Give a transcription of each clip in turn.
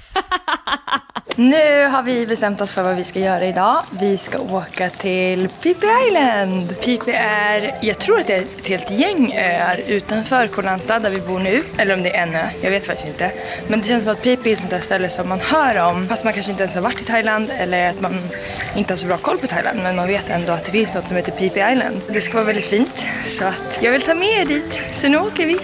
Nu har vi bestämt oss för vad vi ska göra idag. Vi ska åka till Phi Phi Island. Phi Phi är, jag tror att det är ett helt gäng öar utanför Koh Lanta där vi bor nu. Eller om det är en ö, jag vet faktiskt inte. Men det känns som att Phi Phi är ett sånt där ställe som man hör om. Fast man kanske inte ens har varit i Thailand eller att man inte har så bra koll på Thailand. Men man vet ändå att det finns något som heter Phi Phi Island. Det ska vara väldigt fint. Så att jag vill ta med er dit. Så nu åker vi.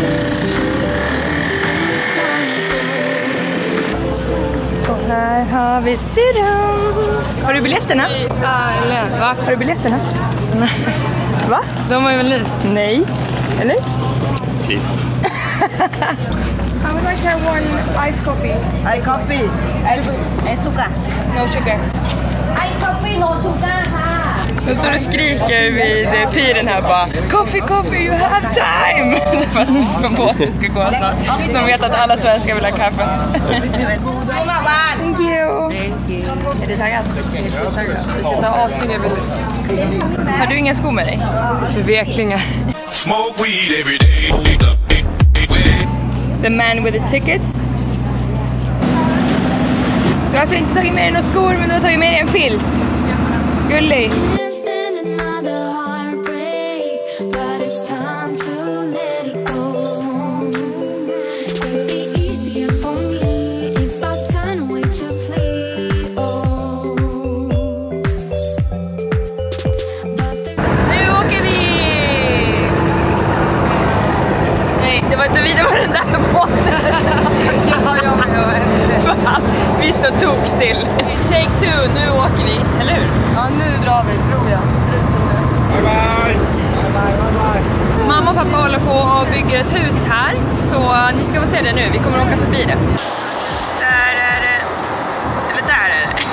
Och här har vi syrran. Har du biljetterna? Eller va? Har du biljetterna? Nej. Va? De var ju väl ni? Nej. Eller? Please. I would like to have one iced coffee. Ice coffee. And sugar. No sugar. Ice coffee, no sugar. De står och skriker vid piren här bara coffee, coffee, you have time! Fast båten ska gå snart. De vet att alla svenskar vill ha kaffe. Thank you! Är du taggad? Vi ska ta avsnitt över. Har du inga skor med dig? Förveklingar. Smoke weed every day. The man with the tickets. Du har alltså inte tagit med dig några skor, men du har tagit med dig en filt. Gullig. Vi står tok still. Take two, nu åker vi, eller hur? Ja, nu drar vi, tror jag. Bye bye. Mamma och pappa håller på och bygger ett hus här, så ni ska få se det nu. Vi kommer åka förbi det. Där är det. Eller där är det.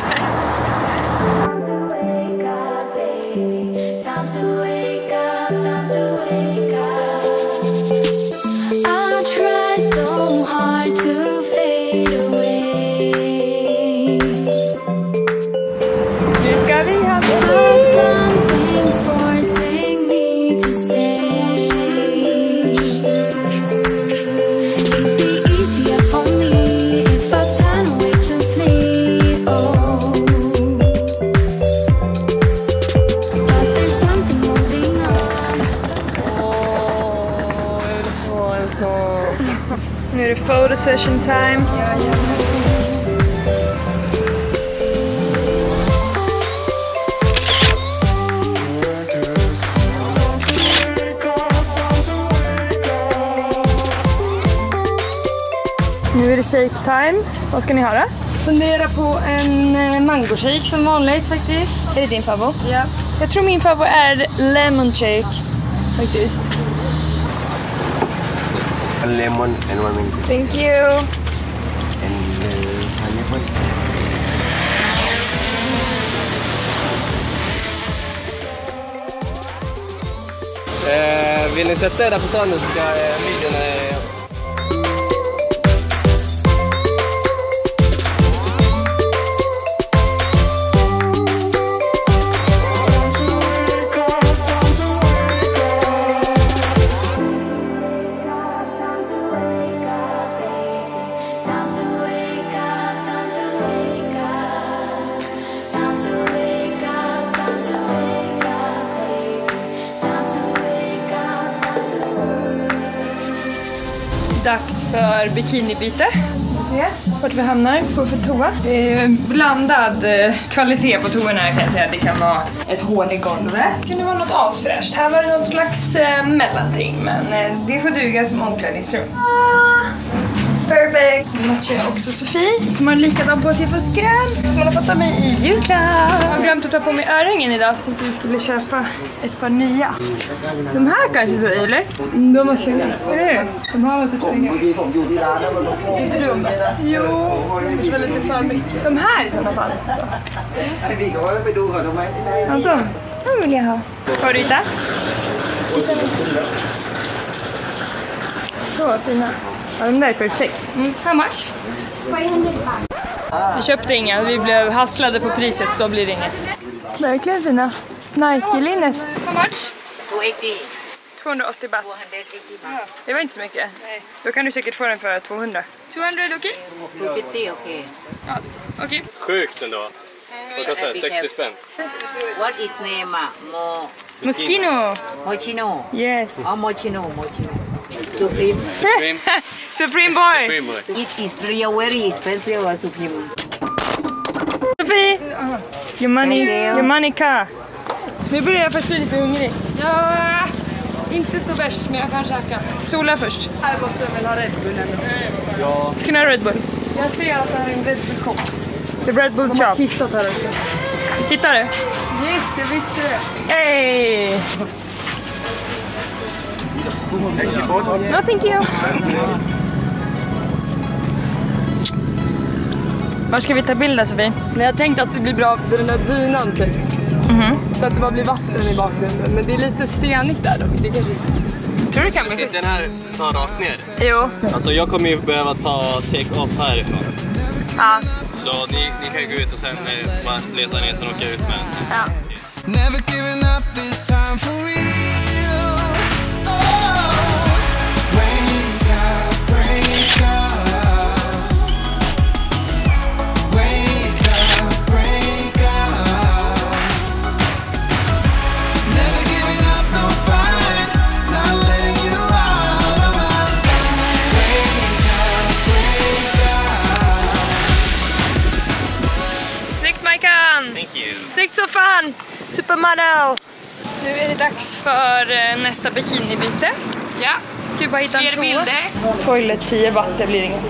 Nu är det photo session time. Nu är det shake time. Vad ska ni ha då? Fundera på en mango shake som vanligt faktiskt. Är det din favorit? Ja. Jag tror min favorit är lemon shake faktiskt. Lemon and one mango. Thank you. And pineapple. Vill ni sätta er där på stranden så ska videon... Dags för bikinibyte. Vart vi hamnar på för toa. Det är blandad kvalitet på toorna kan jag säga. Det kan vara ett hål i golvet. Det kan vara något asfräscht. Här var det något slags mellanting. Men det får duga som omklädningsrum. Perfect! Nu matchar jag också Sofie som har likadan på sig fast grön. Som hon har fått av mig i julklapp. Jag har glömt att ta på mig örhängen idag så tänkte jag skulle köpa ett par nya. De här kanske så, eller? De var slänga. Eller hur? De här var typ slänga. Inte du om det? Jo. Det var lite för mycket. De här i sådana fall. Anton, vad vill jag ha? Har du hitta? Så fina. Ja, de där är perfekt. How much? 500 baht. Vi köpte inga, vi blev hasslade på priset, då blir det inget. Verkligen fina. Nike-linnet. How much? 280. 280 baht. Det var inte så mycket. Då kan du säkert få den för 200. 200, okej? 250, okay. Ja, okej. Sjukt ändå. Vad kostar det? 60 spänn. What is name? Moschino. Mochino. Yes. Oh, Mochino. Supreme. Supreme. Supreme boy. Supreme boy. It is real very expensive or Supreme. Sofie. Your money car. Nu börjar jag faktiskt bli lite hungrig. Ja, inte så värst, men jag kan käka. Sola först. Här måste jag väl ha Red Bull ändå. Ja. Ska ni ha Red Bull? Jag ser att det här är en Red Bull kopp. The Red Bull chop. De har kissat här också. Hittar du? Yes, jag visste det. Hey! No, thank you. Var ska vi ta bilder, Sofie? Men jag tänkte att det blir bra för den där dynan typ. Så att det bara blir vatten i bakgrunden. Men det är lite stenigt där dock. Det kanske inte... Tror du kan bli? Den här tar rakt ner. Jo. Alltså jag kommer ju behöva ta take-off härifrån. Ja. Så ni kan ju gå ut och sen bara leta ner sen åka ut med den. Ja. Never giving up this time for real. Oh, wake up, break up. Wake up, break up. Never giving up, no fight. Not letting you out of my sight. Wake up, break up. Snyggt, Majkan! Thank you. Snyggt så fan! Supermodel! Nu är det dags för nästa bikinibyte. Ja. Ska vi bara hitta en bilder. Toilet 10 watt, det blir inget.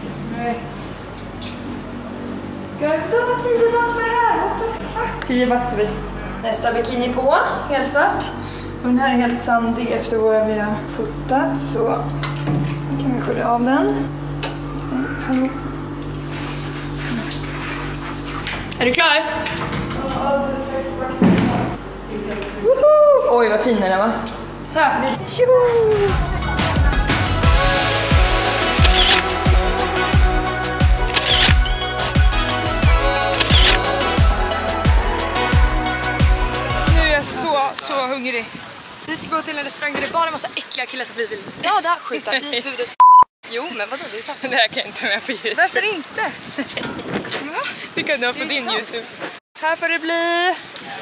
Ska jag betala 10 watt för det här? What the fuck? 10 watt så vi. Nästa bikini på, helt svart. Och den här är helt sandig efter vad vi har fotat, så kan vi skölja av den. Hallå. Är du klar? Woho! Oj, vad fin den är, va? Tjoho! Nu är jag så hungrig. Vi ska gå till en restaurang där det är bara en massa äckliga killar som blir glada, skjuta i huvudet. Jo, men vadå? Det är sant. Det här kan jag inte med på YouTube. Varför inte? Det kan du ha på din YouTube. Här får det bli.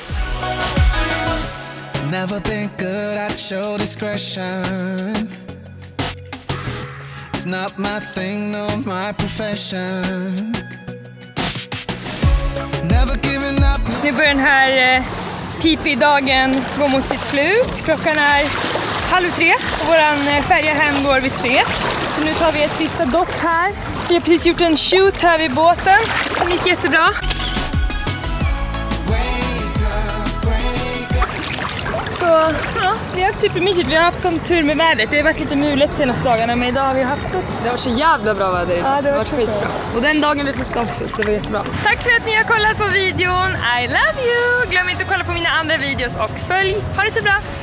Never been good at show discretion. It's not my thing, no my profession. Never giving up. Nu börjar den här PP-dagen gå mot sitt slut. Klockan är 2:30 och våran färja hem går vid 3. Så nu tar vi ett sista dopp här. Vi har precis gjort en shoot här vid båten. Det gick jättebra. Så ja, vi har haft supermysigt. Vi har haft sån tur med vädret. Det har varit lite mulet de senaste dagarna, men idag har vi haft det. Det var så jävla bra väder. Ja, det har varit skitbra. Och den dagen vi flyttade också, så det var jättebra. Tack för att ni har kollat på videon. I love you! Glöm inte att kolla på mina andra videos och följ. Ha det så bra!